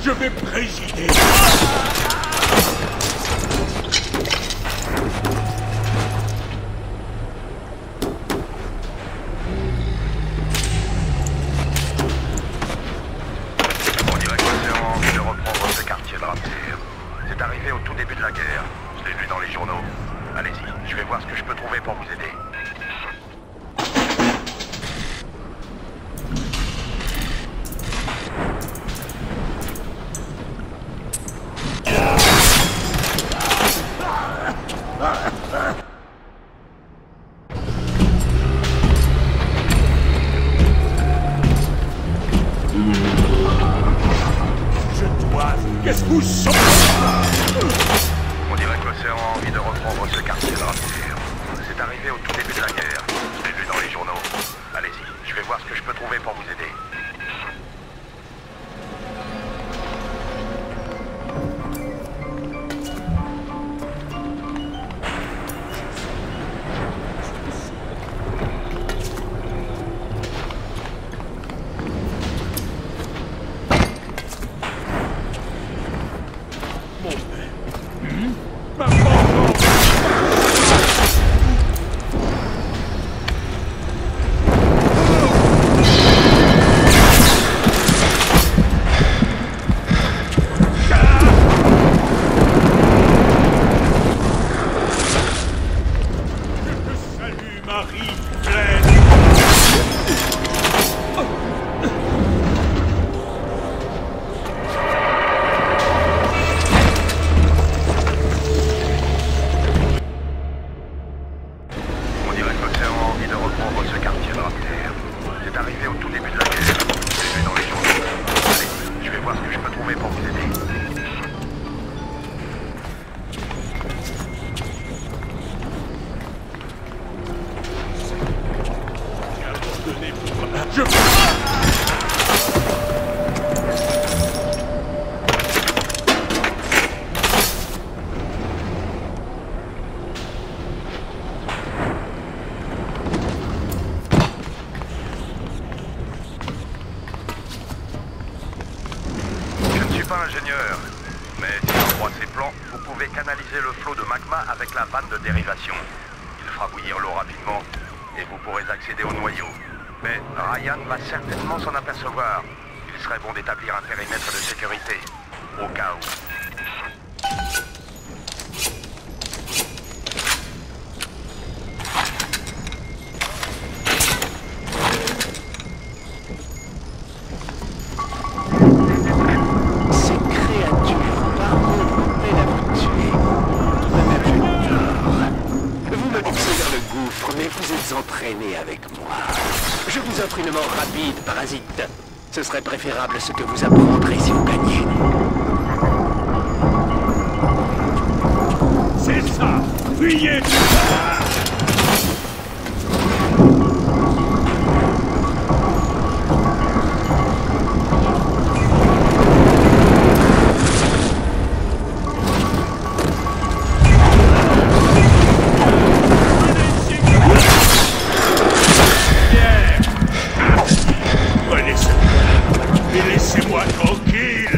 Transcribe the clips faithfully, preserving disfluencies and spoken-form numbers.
Je vais présider. On dirait que l'océan a envie de reprendre ce quartier de Rapture. C'est arrivé au tout début de la guerre. Je l'ai lu dans les journaux. Allez-y, je vais voir ce que je peux trouver pour vous aider. Qu'est-ce que vous sentez? On dirait que l'océan a envie de reprendre ce quartier de Rapture. C'est arrivé au tout début de la guerre. Je l'ai lu dans les journaux. Allez-y, je vais voir ce que je peux trouver pour vous aider. Ingénieur, mais si j'en crois ces plans, vous pouvez canaliser le flot de magma avec la vanne de dérivation. Il fera bouillir l'eau rapidement et vous pourrez accéder au noyau. Mais Ryan va certainement s'en apercevoir. Il serait bon d'établir un périmètre de sécurité, au cas où. Entraîné avec moi. Je vous offre une mort rapide, parasite. Ce serait préférable ce que vous apprendrez si vous gagnez. C'est ça! Fuyez! Laissez-moi tranquille!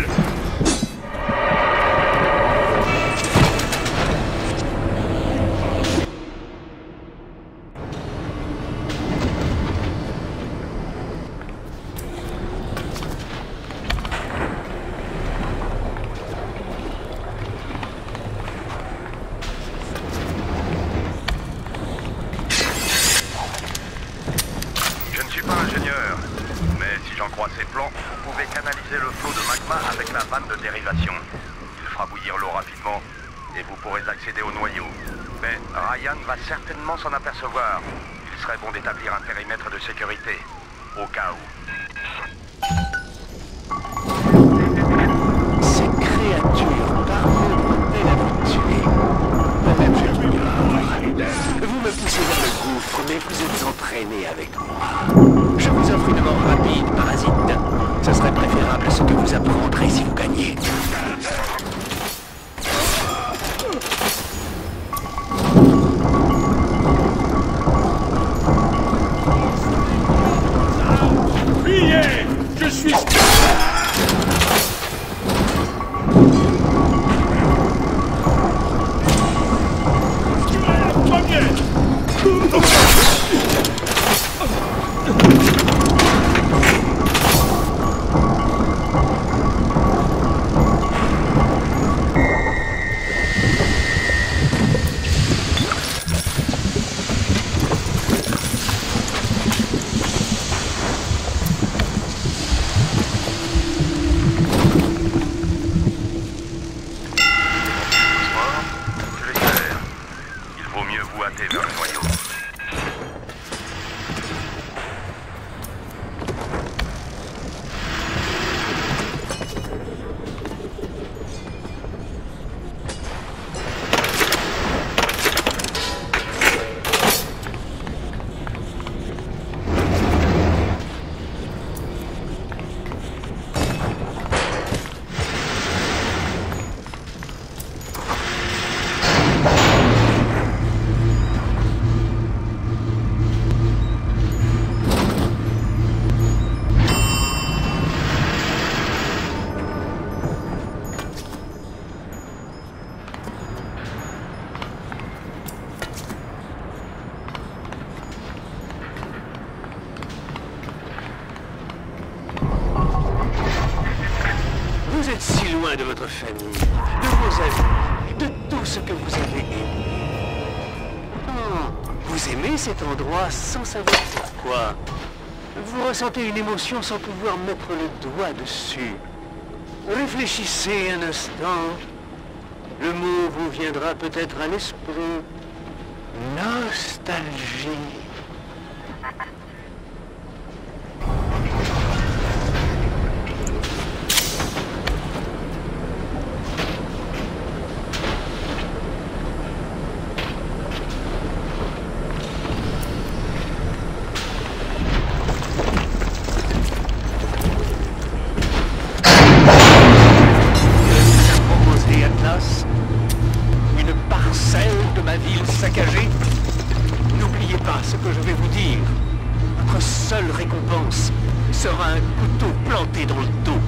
Je ne suis pas ingénieur, mais si j'en crois ces plans, vous pouvez canaliser le flot de magma avec la vanne de dérivation. Il fera bouillir l'eau rapidement et vous pourrez accéder au noyau. Mais Ryan va certainement s'en apercevoir. Il serait bon d'établir un périmètre de sécurité, au cas où. Ces créatures parvenent-elles à vous tuer? Madame, je l'ignore. Vous me poussez vers le gouffre, mais vous êtes entraîné avec moi. Je vous offre une mort rapide, parasite. Ce serait préférable ce que vous apprendrez si vous gagnez. Fuyez! Je suis... Vous êtes si loin de votre famille, de vos amis, de tout ce que vous avez aimé. Oh, vous aimez cet endroit sans savoir pourquoi. Vous ressentez une émotion sans pouvoir mettre le doigt dessus. Réfléchissez un instant. Le mot vous viendra peut-être à l'esprit. Nostalgie. Saccagé. N'oubliez pas ce que je vais vous dire. Votre seule récompense sera un couteau planté dans le dos.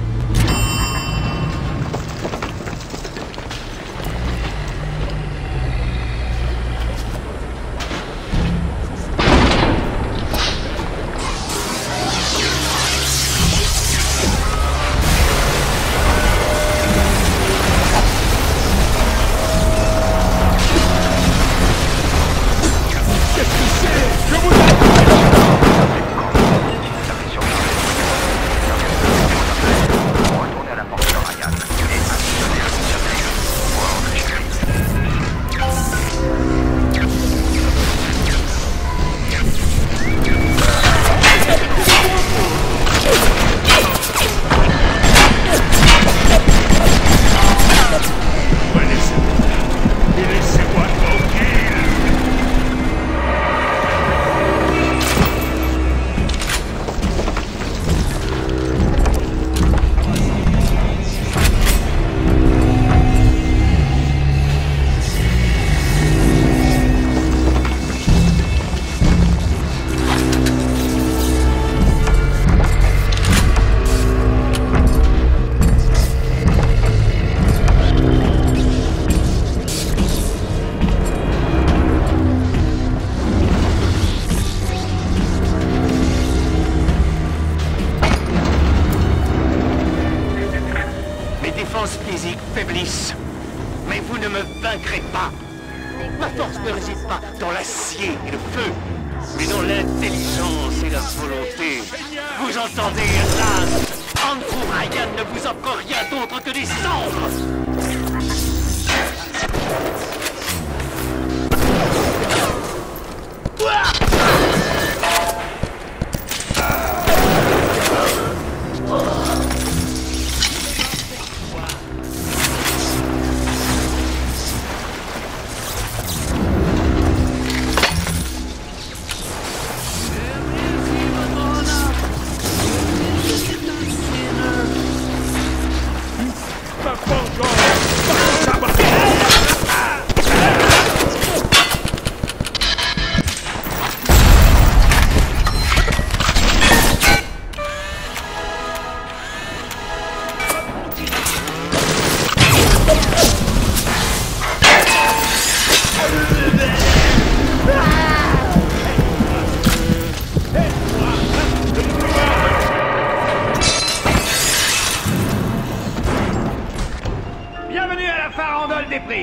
Physique faiblisse. Mais vous ne me vaincrez pas. Ma force ne réside pas dans l'acier et le feu, mais dans l'intelligence et la volonté. Vous entendez, Atlas? Andrew Ryan ne vous offre rien d'autre que des cendres. Bienvenue à la farandole des prix.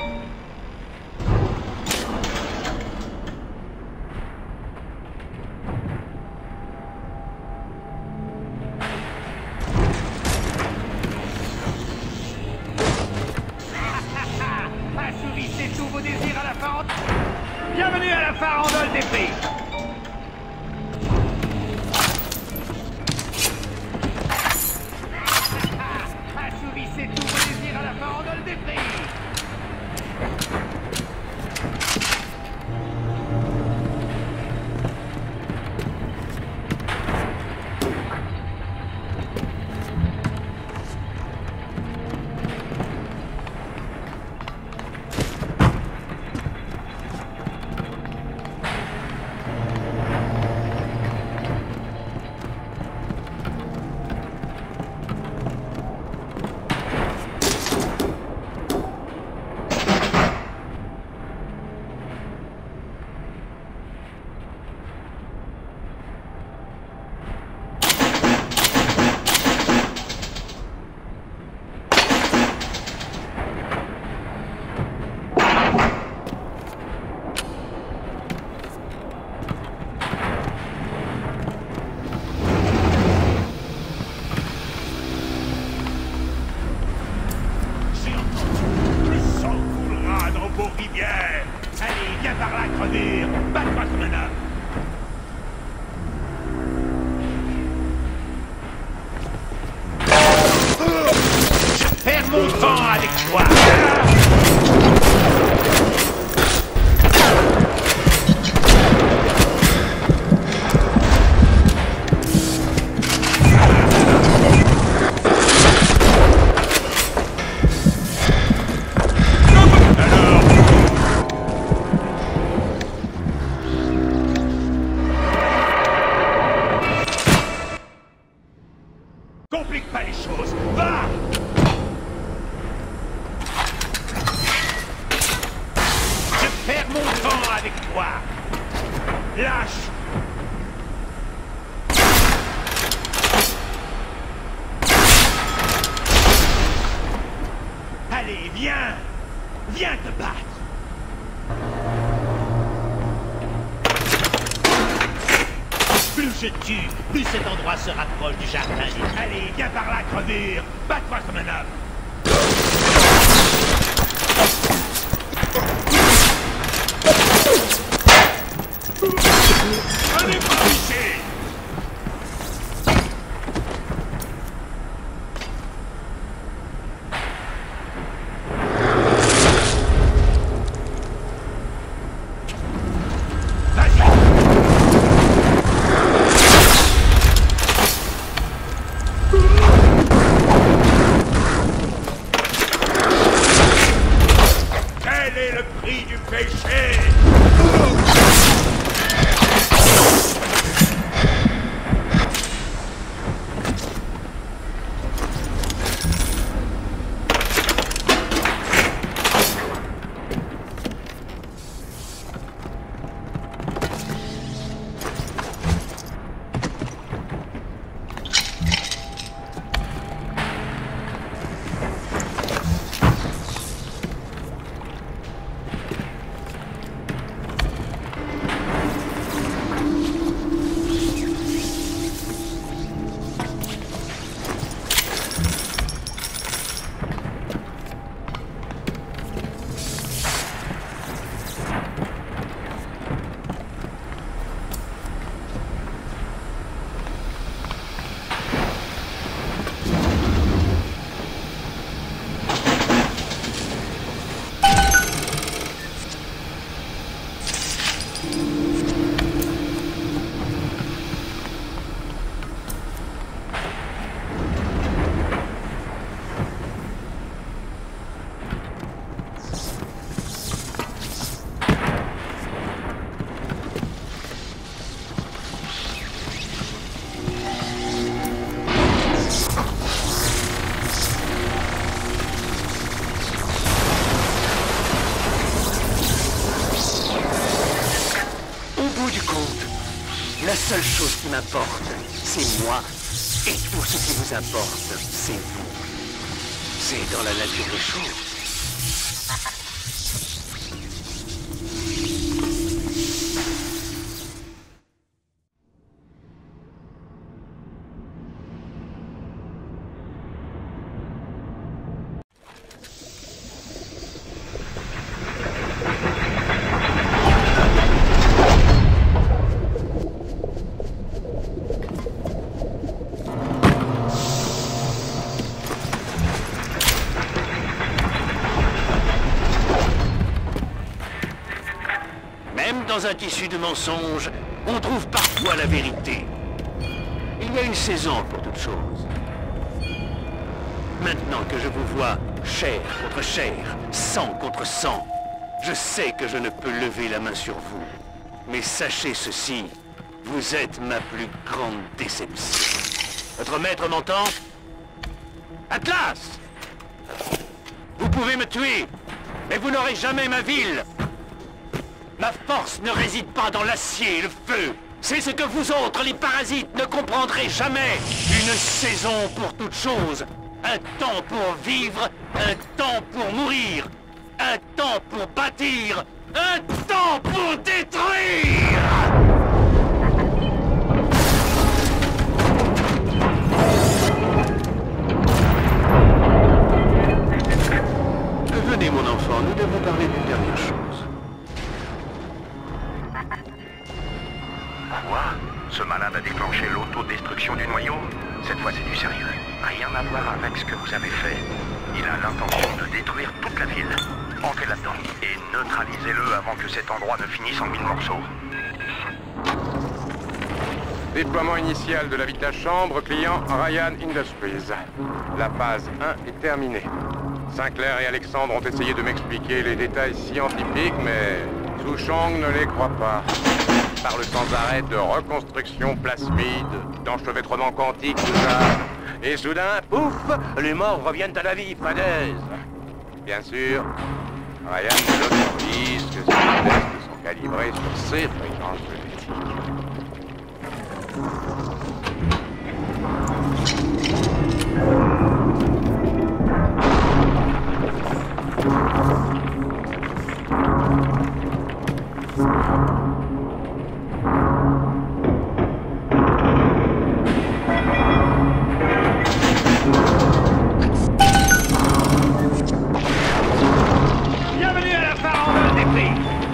Assouvissez tous vos désirs à la farandole. Bienvenue à la farandole des prix. Assouvissez tous vos désirs à la farandole des prix. crevure. Bats-toi comme un homme. Je perds mon temps avec toi. Complique pas les choses. Va! Je perds mon temps avec toi. Lâche! Allez, viens! Viens te battre! Plus je tue, plus cet endroit se rapproche du jardin. Allez, viens par là, crevure! Bats-toi comme un homme! Allez, pas ici! La seule chose qui m'importe, c'est moi. Et tout ce qui vous importe, c'est vous. C'est dans la nature des choses. Dans un tissu de mensonges, on trouve parfois la vérité. Il y a une saison pour toute chose. Maintenant que je vous vois chair contre chair, sang contre sang, je sais que je ne peux lever la main sur vous. Mais sachez ceci, vous êtes ma plus grande déception. Votre maître m'entend? Atlas! Vous pouvez me tuer, mais vous n'aurez jamais ma ville. Ma force ne réside pas dans l'acier et le feu. C'est ce que vous autres, les parasites, ne comprendrez jamais. Une saison pour toute chose. Un temps pour vivre, un temps pour mourir. Un temps pour bâtir, un temps pour détruire. Venez, mon enfant, nous devons parler d'une dernière chose. avec ce que vous avez fait, il a l'intention de détruire toute la ville. Entrez là-dedans et neutralisez-le avant que cet endroit ne finisse en mille morceaux. Déploiement initial de la vide-chambre, client Ryan Industries. La phase un est terminée. Sinclair et Alexandre ont essayé de m'expliquer les détails scientifiques, mais Souchong ne les croit pas. Il parle sans arrêt de reconstruction plasmide, d'enchevêtrement quantique, tout ça. Et soudain, pouf, les morts reviennent à la vie, fadaise. Bien sûr, Ryan nous autorise que ces tests sont calibrés sur ces fréquences génétiques. Bienvenue à la Pharaon des prix.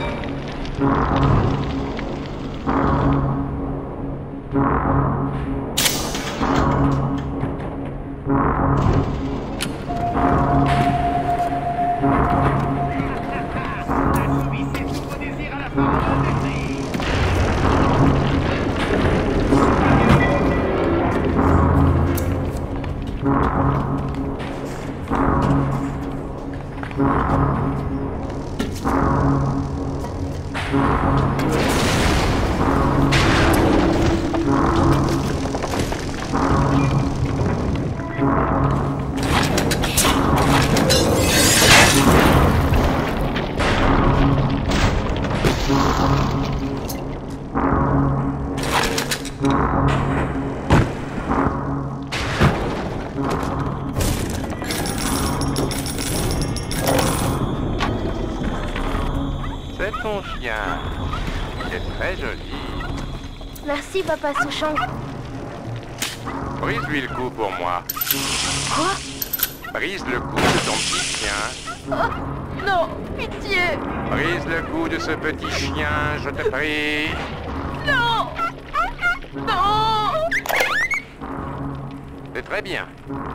C'est ton chien. Il est très joli. Merci, papa Souchong. Brise-lui le cou pour moi. Quoi? Brise le cou de ton petit chien. Oh, non, pitié. Brise le cou de ce petit chien, je te prie. Non. Non. C'est très bien.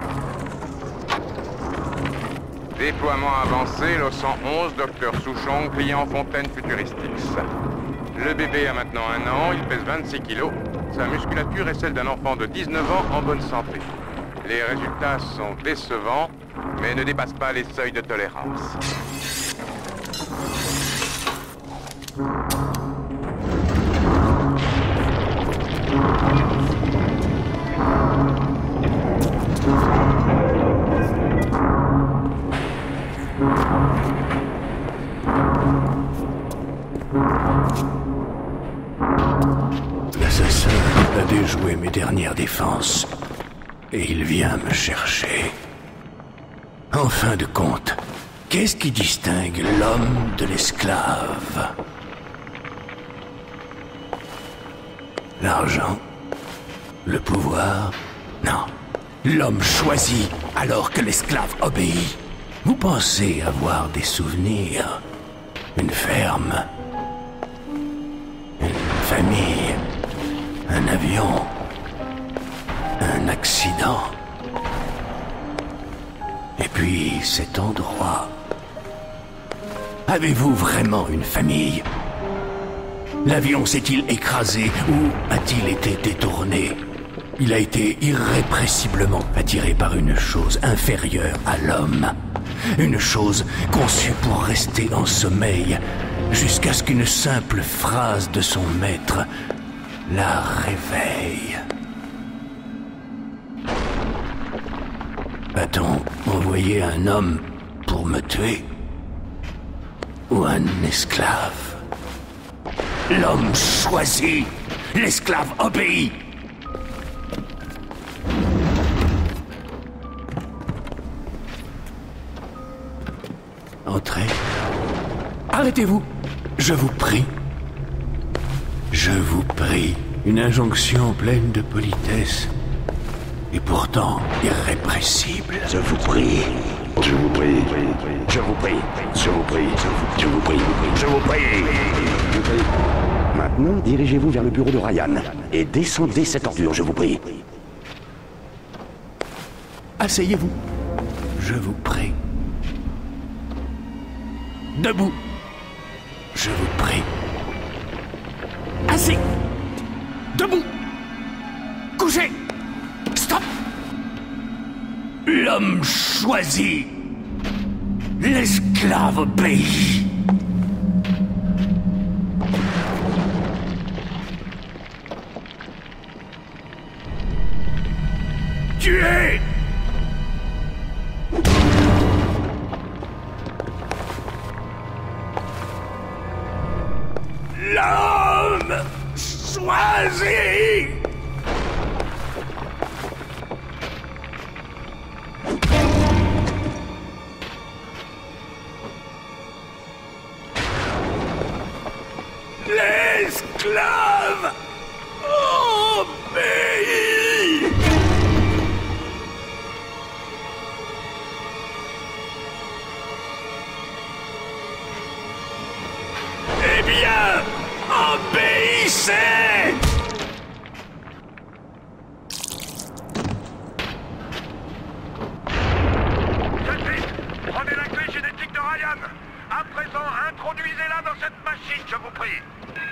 Déploiement avancé, le cent onze, docteur Souchong, client Fontaine Futuristix. Le bébé a maintenant un an, il pèse vingt-six kilos. Sa musculature est celle d'un enfant de dix-neuf ans en bonne santé. Les résultats sont décevants, mais ne dépassent pas les seuils de tolérance. L'assassin a déjoué mes dernières défenses. Et il vient me chercher. En fin de compte, qu'est-ce qui distingue l'homme de l'esclave? L'argent? Le pouvoir? Non. L'homme choisit alors que l'esclave obéit. Vous pensez avoir des souvenirs? Une ferme? Une famille? Un avion? Un accident? Et puis cet endroit. Avez-vous vraiment une famille? L'avion s'est-il écrasé ou a-t-il été détourné? Il a été irrépressiblement attiré par une chose inférieure à l'homme. Une chose conçue pour rester en sommeil jusqu'à ce qu'une simple phrase de son maître la réveille. A-t-on envoyé un homme pour me tuer? Ou un esclave? L'homme choisit, l'esclave obéit. Entrez. Arrêtez-vous. Je vous prie. Je vous prie. Une injonction pleine de politesse. Et pourtant irrépressible. Je vous prie. Je vous prie. Je vous prie. Je vous prie. Je vous prie. Je vous prie. Maintenant, dirigez-vous vers le bureau de Ryan et descendez cette ordure, je vous prie. Asseyez-vous. Je vous prie. Debout. Je vous prie. Assis. Debout. Couché. Stop. L'homme choisi. L'esclave obéit. Tuez! L'homme choisi! L'esclave obéit! Eh bien, obéissez! Tout de suite, prenez la clé génétique de Ryan. À présent, introduisez-la dans cette machine, je vous prie.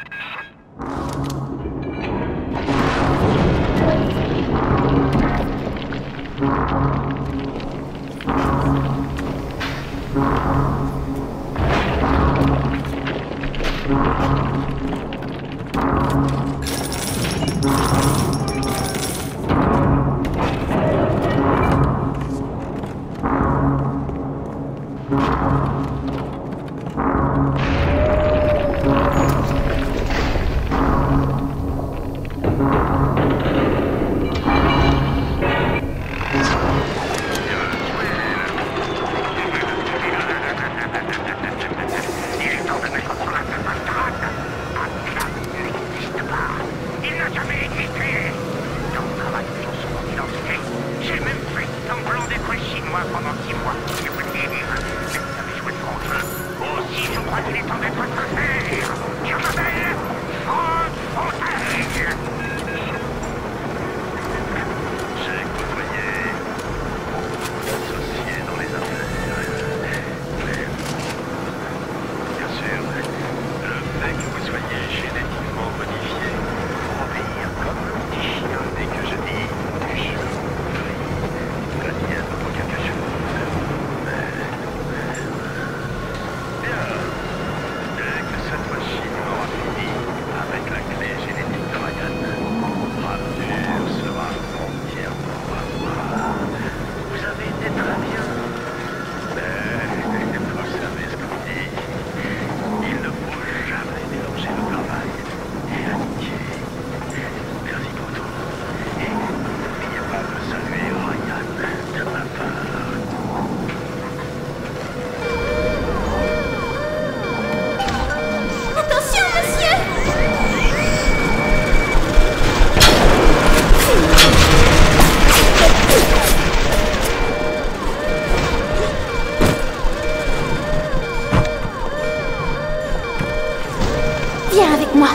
Viens avec moi.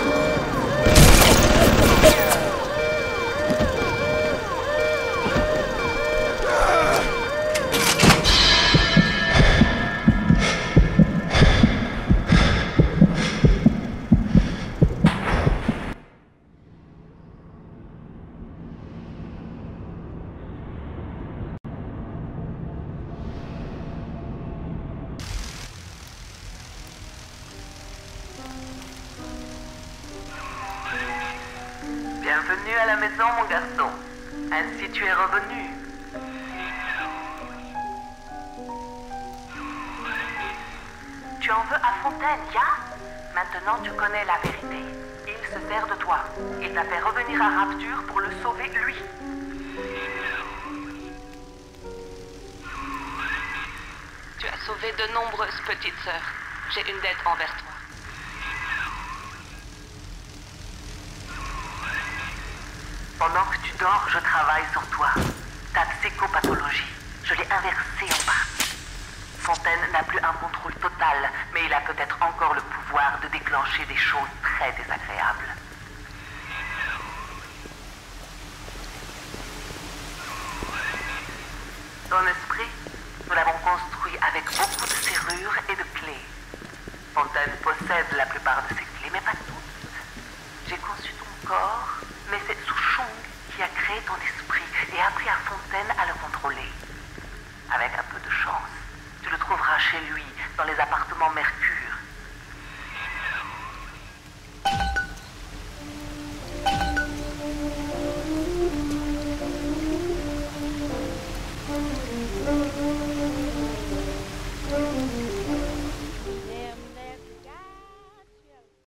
Bienvenue à la maison, mon garçon. Ainsi tu es revenu. Tu en veux à Fontaine, ya? Maintenant tu connais la vérité. Il se sert de toi. Il t'a fait revenir à Rapture pour le sauver, lui. Tu as sauvé de nombreuses petites sœurs. J'ai une dette envers toi. Pendant que tu dors, je travaille sur toi. Ta psychopathologie, je l'ai inversée en partie. Fontaine n'a plus un contrôle total, mais il a peut-être encore le pouvoir de déclencher des choses très désagréables. Ton esprit, nous l'avons construit avec beaucoup de serrures et de clés. Fontaine possède la plupart de ces clés, mais pas toutes. J'ai conçu ton corps, mais c'est Souchong qui a créé ton esprit.